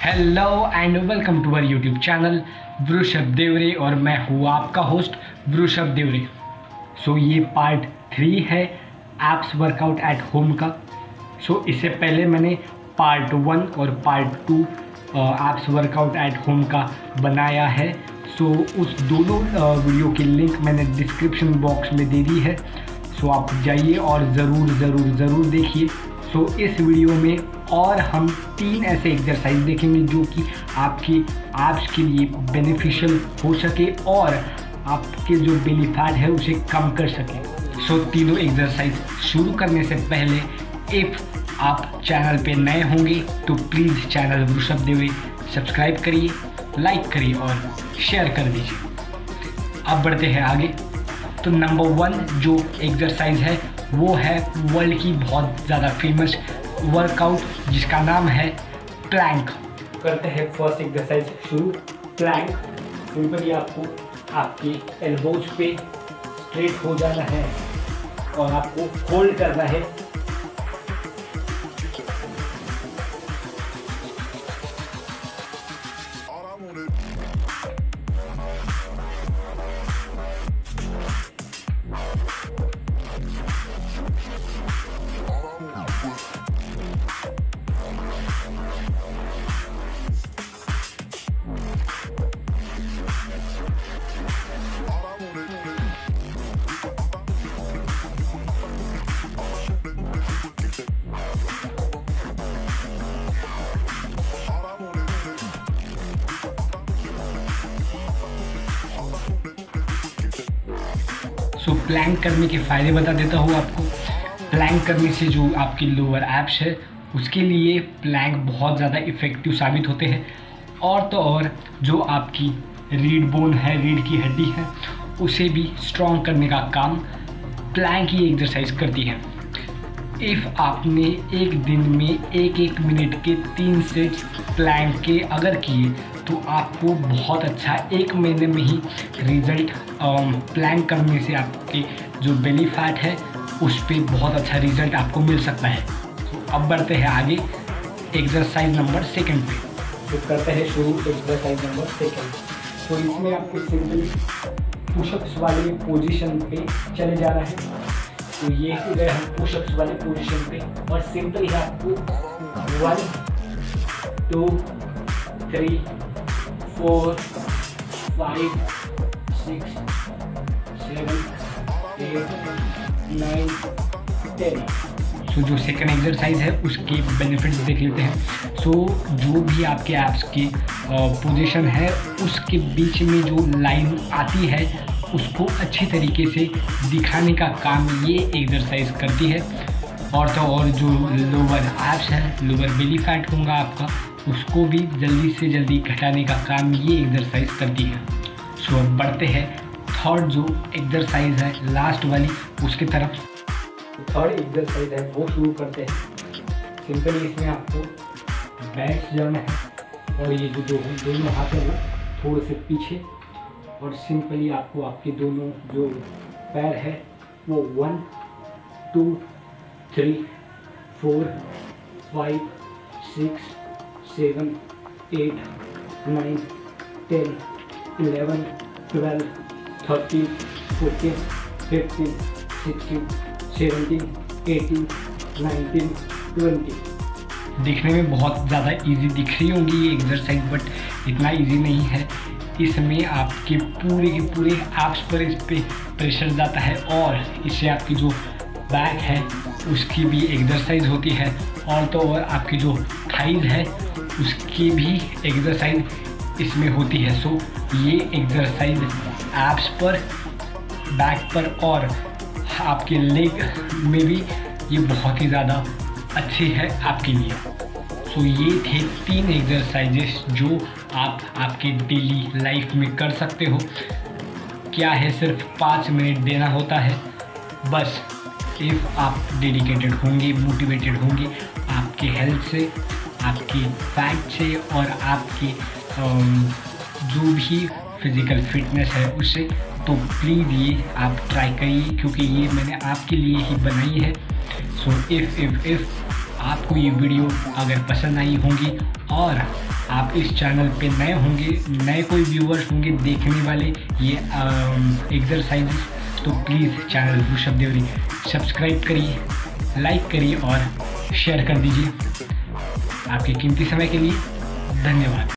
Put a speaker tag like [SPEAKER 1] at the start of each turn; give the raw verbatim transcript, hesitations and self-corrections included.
[SPEAKER 1] Hello and welcome to our YouTube channel Vrishabh Devre और मैं हूँ आपका होस्ट वृषभ देवरे। सो ये पार्ट थ्री है एप्स वर्कआउट एट होम का। सो so, इससे पहले मैंने पार्ट वन और part two abs workout at home का बनाया है। सो so, उस दोनों वीडियो की लिंक मैंने डिस्क्रिप्शन बॉक्स में दे दी है। सो so, आप जाइए और ज़रूर ज़रूर ज़रूर देखिए। सो so, इस वीडियो में और हम तीन ऐसे एक्सरसाइज देखेंगे जो कि आपकी एब्स के लिए बेनिफिशियल हो सके और आपके जो बेली फैट है उसे कम कर सके। सो so, तीनों एक्सरसाइज शुरू करने से पहले इफ़ आप चैनल पे नए होंगे तो प्लीज़ चैनल वृषभ देवरे सब्सक्राइब करिए, लाइक करिए और शेयर कर दीजिए। अब बढ़ते हैं आगे। तो नंबर वन जो एक्सरसाइज है वो है वर्ल्ड की बहुत ज़्यादा फेमस वर्कआउट जिसका नाम है प्लैंक। करते हैं फर्स्ट एक्सरसाइज शुरू। प्लैंक सिंपली आपको आपके एल्बोज पे स्ट्रेट हो जाना है और आपको होल्ड करना है। सो so, प्लैंक करने के फ़ायदे बता देता हूँ आपको। प्लैंक करने से जो आपकी लोअर एब्स है उसके लिए प्लैंक बहुत ज़्यादा इफ़ेक्टिव साबित होते हैं। और तो और जो आपकी रीढ़ बोन है, रीढ़ की हड्डी है, उसे भी स्ट्रॉन्ग करने का काम प्लैंक ही एक्सरसाइज करती है। इफ़ आपने एक दिन में एक एक मिनट के तीन सेट्स प्लैंक के अगर किए तो आपको बहुत अच्छा एक महीने में ही रिज़ल्ट प्लैंक करने से आपके जो बेली फैट है उस पर बहुत अच्छा रिज़ल्ट आपको मिल सकता है। तो अब बढ़ते हैं आगे एक्सरसाइज नंबर सेकंड पे। तो करते हैं शुरू एक्सरसाइज नंबर सेकंड। तो इसमें आपको सिंपली पुशअप्स वाले पोजीशन पे चले जाना है। तो ये गए हम पुशअप्स वाले पोजीशन पे और सिंपली आपको one two three four five six seven eight nine ten. So जो सेकंड एक्सरसाइज है उसके बेनिफिट्स देख लेते हैं। सो so, जो भी आपके एब्स की पोजीशन है उसके बीच में जो लाइन आती है उसको अच्छी तरीके से दिखाने का काम ये एक्सरसाइज करती है। और तो और जो लोअर एब्स है, लोअर बेली फैट होगा आपका, उसको भी जल्दी से जल्दी घटाने का काम ये एक्सरसाइज करती है। सो अब बढ़ते हैं थर्ड जो एक्सरसाइज है लास्ट वाली उसकी तरफ। थर्ड एक्सरसाइज है वो शुरू करते हैं। सिंपली इसमें आपको बैठ जाना है और ये जो दो दोनों हाथ है वो थोड़े से पीछे और सिंपली आपको आपके दोनों जो पैर है वो one two three four five six seven eight nine ten eleven twelve thirteen fourteen fifteen sixteen seventeen eighteen nineteen twenty. दिखने में बहुत ज़्यादा इजी दिख रही होंगी ये एक्सरसाइज, बट इतना इजी नहीं है। इसमें आपके पूरे के पूरे एब्स पर इस पर प्रेशर जाता है और इससे आपकी जो बैक है उसकी भी एक्सरसाइज होती है और तो और आपकी जो थाइज है उसकी भी एक्सरसाइज इसमें होती है। सो ये एक्सरसाइज एब्स पर, बैक पर और आपके लेग में भी ये बहुत ही ज़्यादा अच्छी है आपके लिए। सो so, ये थे तीन एक्सरसाइजेस जो आप आपके डेली लाइफ में कर सकते हो। क्या है, सिर्फ पाँच मिनट देना होता है बस। इफ़ आप डेडिकेटेड होंगे, मोटिवेटेड होंगे आपके हेल्थ से, आपके फैट से और आपकी जो भी फिज़िकल फिटनेस है उससे, तो प्लीज़ ये आप ट्राई करिए क्योंकि ये मैंने आपके लिए ही बनाई है। सो इफ़ इफ़ इफ़ आपको ये वीडियो अगर पसंद आई होंगी और आप इस चैनल पे नए होंगे, नए कोई व्यूअर्स होंगे देखने वाले ये एक्सरसाइजेस, तो please channel Rishabh Devre subscribe करिए, लाइक करिए और शेयर कर दीजिए। आपके कीमती समय के लिए धन्यवाद।